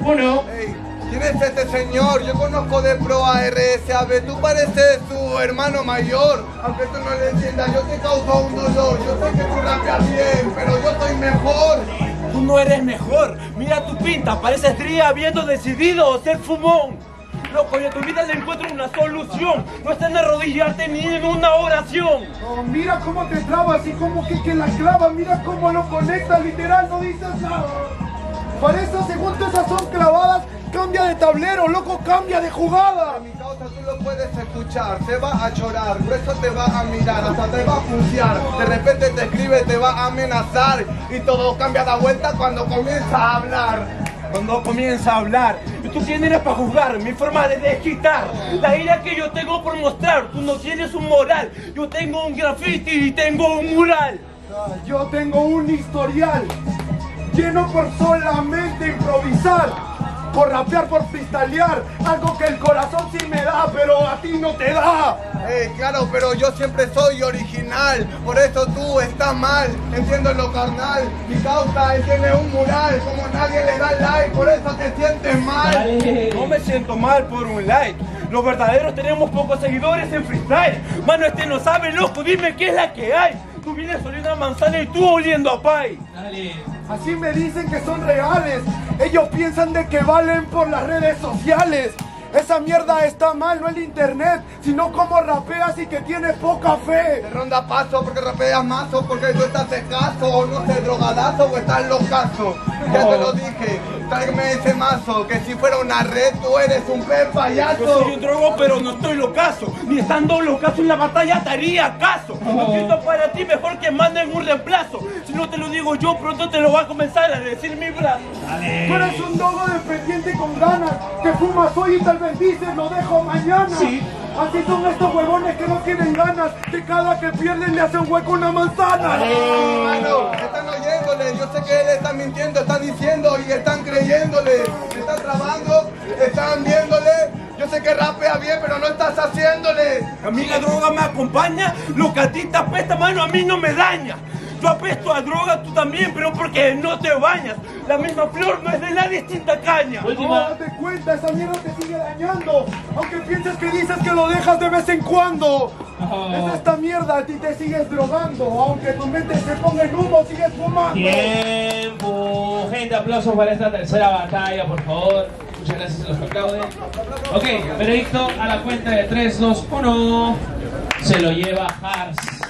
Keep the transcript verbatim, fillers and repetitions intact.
uno. Hey, ¿quién es este señor? Yo conozco de pro a R S A B. Tú pareces su hermano mayor. Aunque tú no le entiendas, yo te causo un dolor. Yo sé que tú rapeas bien, pero yo soy mejor. Tú no eres mejor. Mira tu pinta, pareces Dría habiendo decidido ser fumón. Loco, y a tu vida le encuentro una solución. No está en arrodillarte ni en una oración. Oh, mira cómo te trabas y cómo que, que la clava. Mira cómo lo conectas, literal, no dices nada. Para eso, según tú, esas son clavadas. Cambia de tablero, loco, cambia de jugada. Mi causa tú lo puedes escuchar, se va a llorar, grueso te va a mirar, hasta te va a funciar. De repente te escribe, te va a amenazar. Y todo cambia de vuelta cuando comienza a hablar. Cuando comienza a hablar, ¿y tú quién eres para juzgar mi forma de desquitar? La ira que yo tengo por mostrar, tú no tienes un moral. Yo tengo un graffiti y tengo un mural. Yo tengo un historial lleno por solamente improvisar, por rapear, por freestylear, algo que el corazón sí me da, pero a ti no te da. Eh, claro, pero yo siempre soy original, por eso tú estás mal, entiendo lo carnal. Mi causa, él tiene un mural, como nadie le da like, por eso te sientes mal. Dale. No me siento mal por un like. Los verdaderos tenemos pocos seguidores en freestyle. Mano, este no sabe, loco, dime qué es la que hay. Tú vienes oliendo a manzana y tú oliendo a pay. Dale. Así me dicen que son reales. Ellos piensan de que valen por las redes sociales. Esa mierda está mal, no el internet, sino como rapeas y que tienes poca fe. Te ronda paso porque rapeas mazo, porque tú estás escaso, o no sé, drogadazo o estás locazo. Ya te lo dije, tráigame ese mazo, que si fuera una red tú eres un pez payaso. Yo soy un drogo pero no estoy locazo. Ni estando locazo en la batalla te haría caso. Lo siento para ti, mejor que manden un reemplazo. Si no te lo digo yo, pronto te lo va a comenzar a decir mi brazo. Dale. Tú eres un dogo dependiente con ganas, que fumas hoy y tal vez dices lo dejo mañana. Sí. Así son estos huevones que no tienen ganas, que cada que pierden le hace un hueco una manzana. No, mano, están oyéndole, yo sé que él está mintiendo, está diciendo y están creyéndole. Están trabando, están viéndole. Yo sé que rapea bien, pero no estás haciéndole. A mí la droga me acompaña, lo que a ti te apesta, mano, a mí no me daña. Yo apesto a droga, tú también, pero porque no te bañas. La misma flor no es de la distinta caña. No, date cuenta, esa mierda te sigue dañando. Aunque pienses que dices que lo dejas de vez en cuando. Oh. Es esta mierda, a ti te sigues drogando. Aunque tu mente se ponga en humo, sigues fumando. Tiempo. Gente, aplausos para esta tercera batalla, por favor. Muchas gracias a los que aplauden. Ok, veredicto a la cuenta de tres, dos, uno. Se lo lleva Hars.